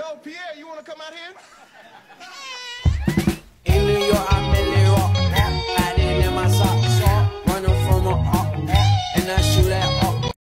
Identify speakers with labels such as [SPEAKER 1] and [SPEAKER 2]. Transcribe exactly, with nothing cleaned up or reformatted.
[SPEAKER 1] Yo, Pierre, you want to come out here?